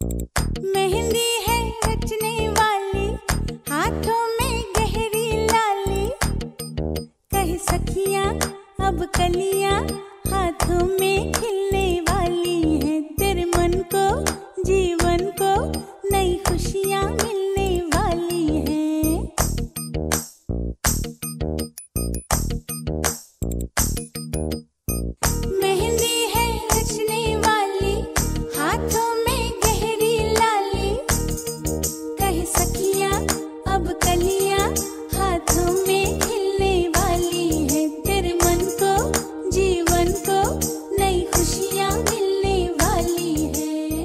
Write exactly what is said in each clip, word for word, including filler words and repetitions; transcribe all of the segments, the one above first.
मेहंदी है रचने वाली, हाथों में गहरी लाली, कह सखियां अब कलियां हाथों में खिलने वाली हैं। तेरे मन को जीवन को नई खुशियां मिलने वाली हैं। मेहंदी है रचने वाली, हाथों में गहरी लाली, कह सखियां अब कलियां हाथों में खिलने वाली है। तेरे मन को जीवन को नई खुशियां मिलने वाली है।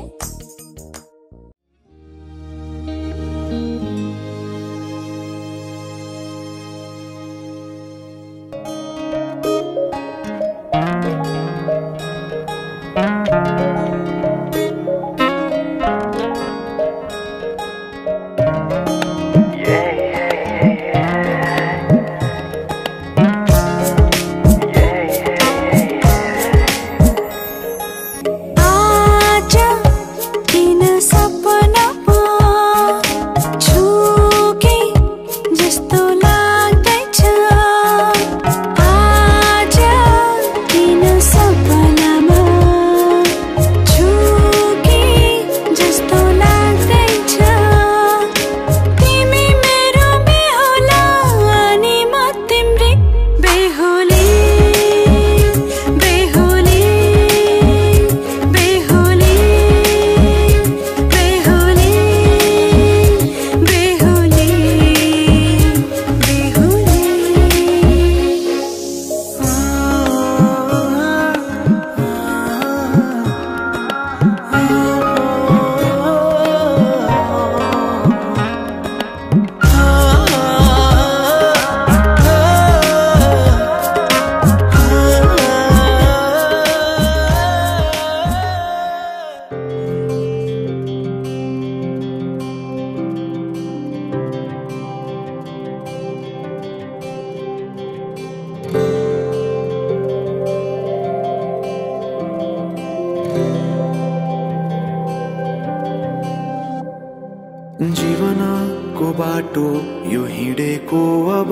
जीवनको बाटो यो हिँडेको अब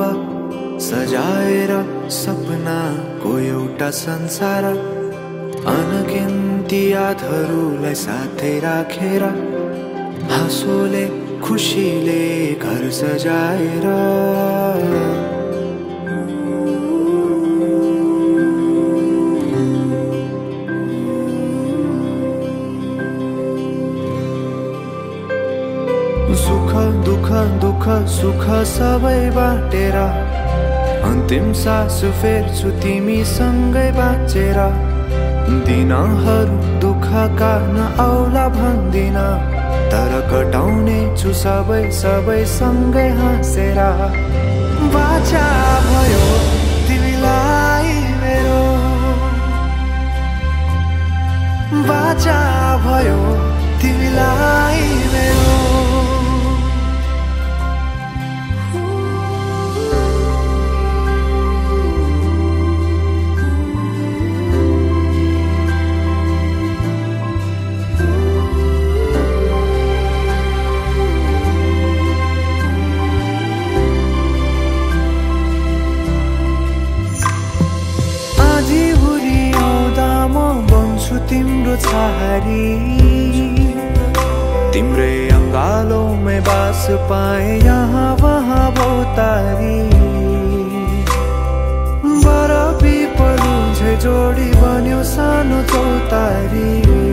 सजाएर सपनाको एउटा संसार, अनगिन्ती यादहरूलाई साथै राखेर हाँसोले खुसीले घर सजाएर सुख दुख दुख सुख सबै बाटेर अन्तिम सास फेर्छु तिमीसँगै बाँचेर। दिनहरू दुःखका नआउला भन्दिन, तर कटाउने छु सबै सबै सँगै हाँसेर। बाचा भयो तिमीलाई मेरो, बाचा भयो तिमीलाई मेरो। तिम्रो छहारी तिम्रै अङ्गालोमै बास पाए यहाँ वहाँ बहुतारी। बरफी पलु झै जोडी बन्यो सानो चौतारी,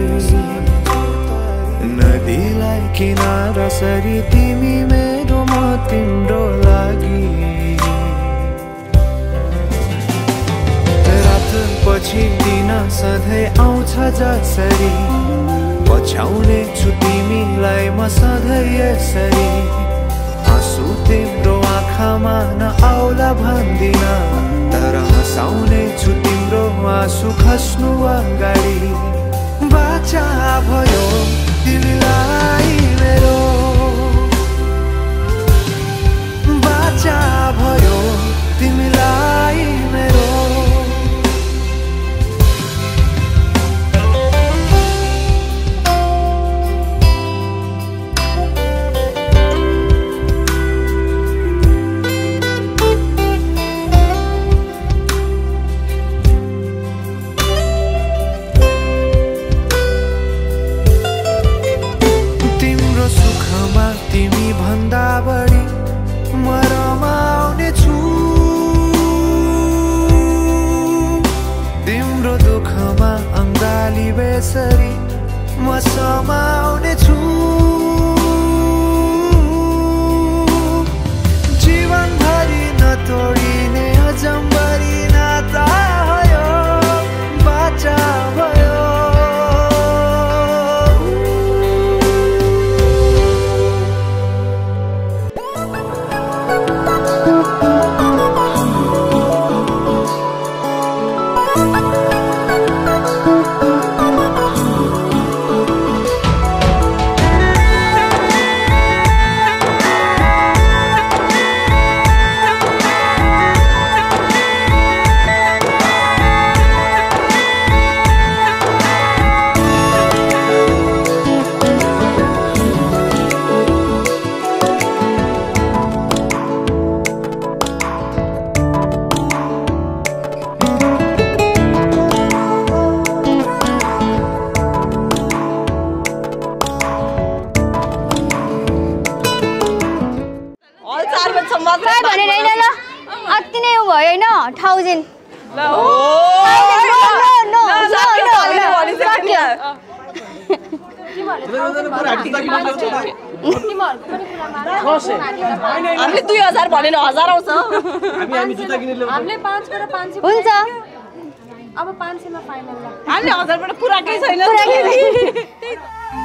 नदीलाई किनारा सरी तिमी मेरो म तिम्रो लागि। पछि दिन सधैँ आउँछ जसरी, पछ्याउने छु तिमीलाई म सधैँ यसरी। आँसु तिम्रो आँखामा नआउला भन्दिन, तर हँसाउने छु तिम्रो आँसु खस्नु अगाडि। बाचा भयो तिमीलाई मेरो, बाचा भयो तिमीलाई मेरो। जसरी म समाउने छु जीवनभरि नतोडिने अजम्बरी नाता भयो बाचा भयो थाउजन्ड हामीले दुई हजार भनेन हजार आउँछ हुन्छ अब पाँच सयमा फाइनल हामीले हजारबाट पुरा केही छैन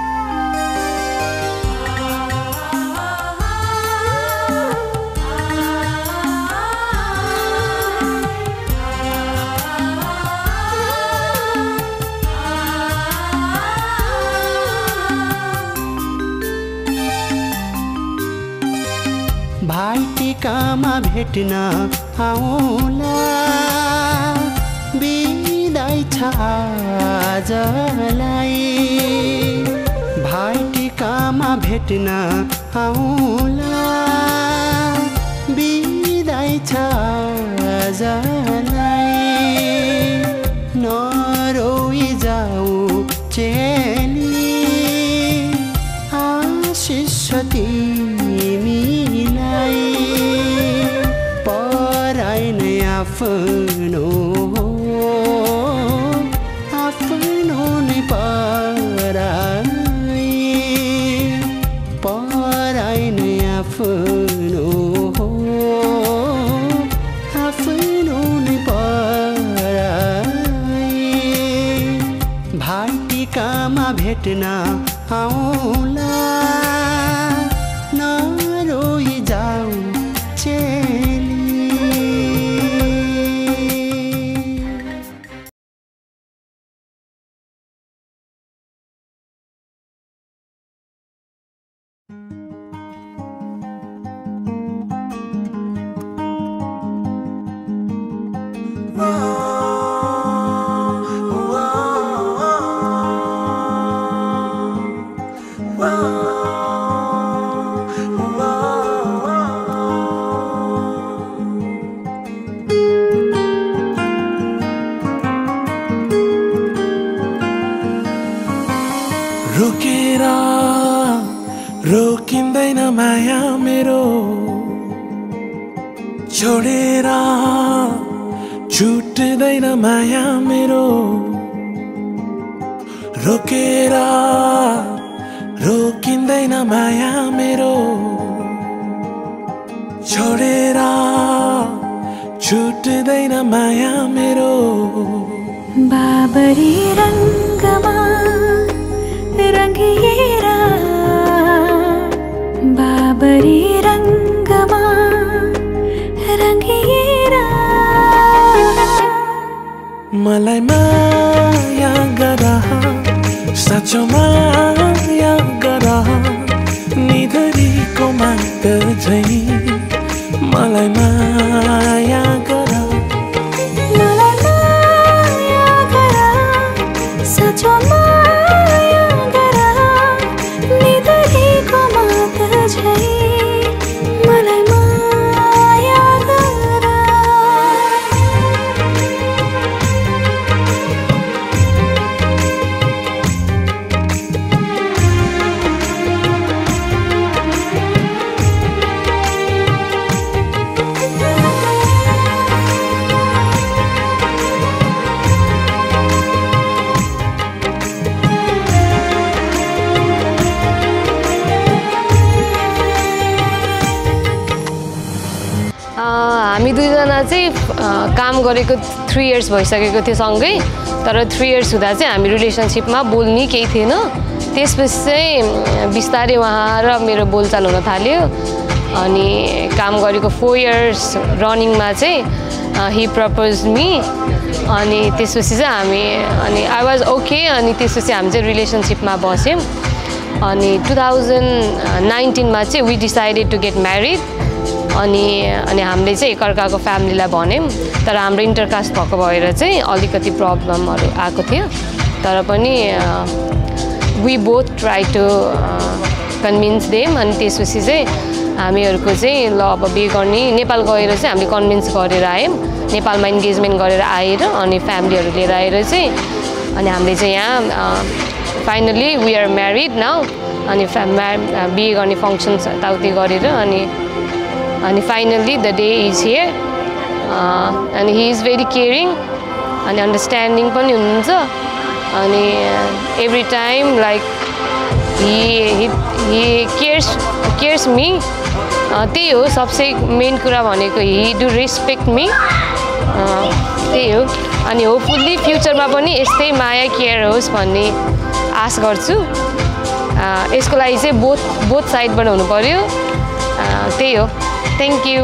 भाइटिकामा भेट्न आउला बिदाई छ आजलाई भाइटिकामा भेट्न आउला बिदाई छ आजलाई नरोई जाऊ चेली आशिष आफ्नो आफ्नो नै पराई पराई नै आफ्नो आफ्नो नै पराई भाइटिकामा भेट्न आउला नरोई जाऊ रोकेर रोकिँदैन माया मेरो छोडेर छुट्दैन माया मेरो रोकेर रोकिँदैन माया मेरो छोडेर छुट्दैन माया मेरो बाबरी रंगमा रंगिएरा बाबरी रंगमा रंगिएरा मलाई माया गरा साँचो माया गरा निधरीको माग झै मलाई माया गरा मलाई माया गरा साँचो माया गरा निधरीको माग झै मलाई माया गरा काम गरेको थ्री इयर्स भइसकेको थियो सँगै तर थ्री इयर्स हुँदा चाहिँ हामी रिलेसनसिपमा बोल्ने केही थिएन त्यसपछि चाहिँ बिस्तारै उहाँ र मेरो बोलचाल हुन थाल्यो अनि काम गरेको फोर इयर्स रनिङमा चाहिँ हि प्रपोज मी अनि त्यसपछि चाहिँ हामी अनि आई वाज ओके अनि त्यसपछि हामी चाहिँ रिलेसनसिपमा बस्यौँ अनि टु थाउजन्ड नाइन्टिनमा चाहिँ we decided to get married अनि अनि हामीले चाहिँ एकअर्काको फ्यामिलीलाई भन्यौँ तर हाम्रो इन्टरकास्ट भएको भएर चाहिँ अलिकति प्रब्लमहरू आएको थियो तर पनि we both try to convince them अनि त्यसपछि चाहिँ हामीहरूको चाहिँ ल अब बिहे गर्ने नेपाल गएर चाहिँ हामीले कन्भिन्स गरेर आयौँ नेपालमा इन्गेजमेन्ट गरेर आएर अनि फ्यामिलीहरू लिएर आएर चाहिँ अनि हामीले चाहिँ यहाँ finally we are married now अनि फ्या बिहे गर्ने फङ्सन्स यताउति गरेर अनि अनि finally the day is here अनि हि इज भेरी केयरिङ अनि अन्डरस्ट्यान्डिङ पनि हुनुहुन्छ अनि every time like he he cares cares me त्यही हो सबसे मेन कुरा भनेको हि डु रेस्पेक्ट मी त्यही हो अनि होपफुल्ली फ्युचरमा पनि यस्तै माया केयर होस् भन्ने आश गर्छु यसको लागि चाहिँ बोथ बोथ साइडबाट हुनु पर्यो त्यही हो thank you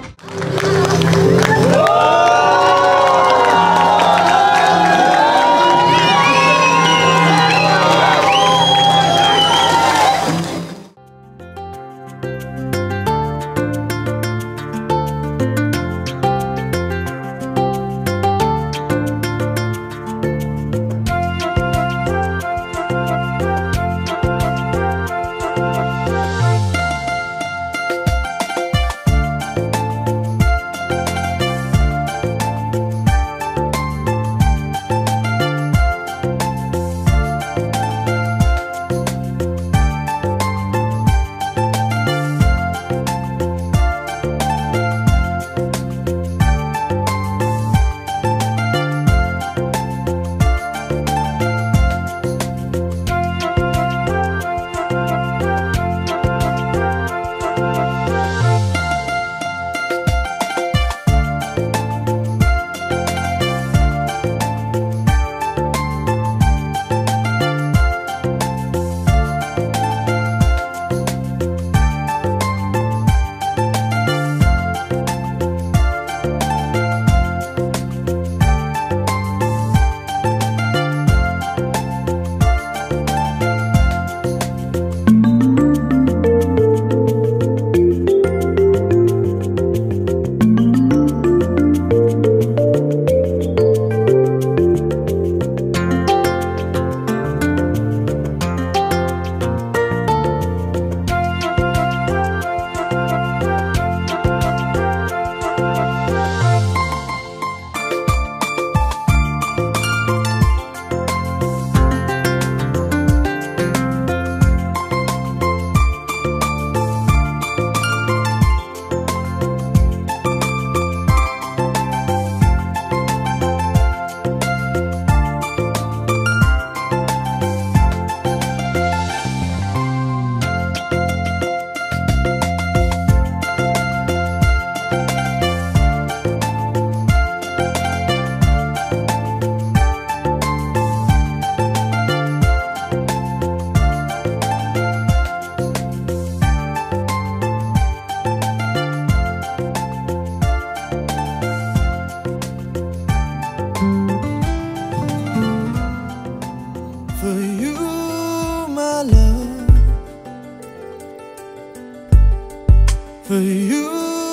For you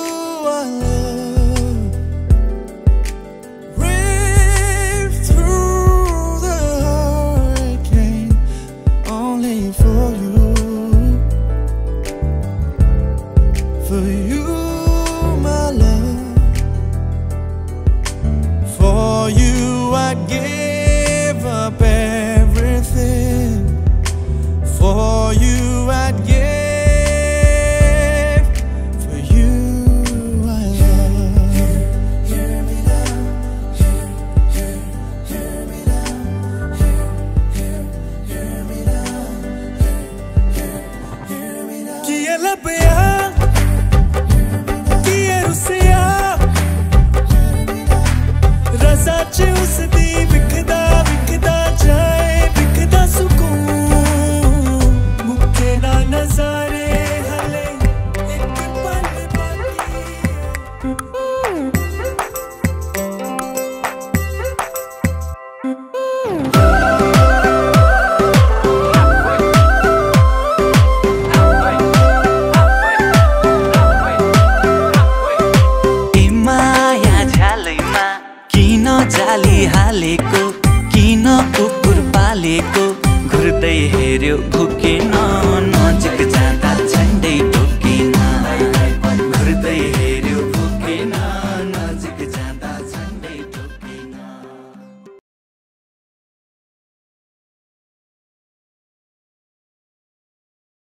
I love, brave through the hurricane, only for you. For you, my love, for you I give up everything. For you I'd give. पालेको किन कुकुर पालेको घुर्दै हेर्यो भुकेन नजिक जान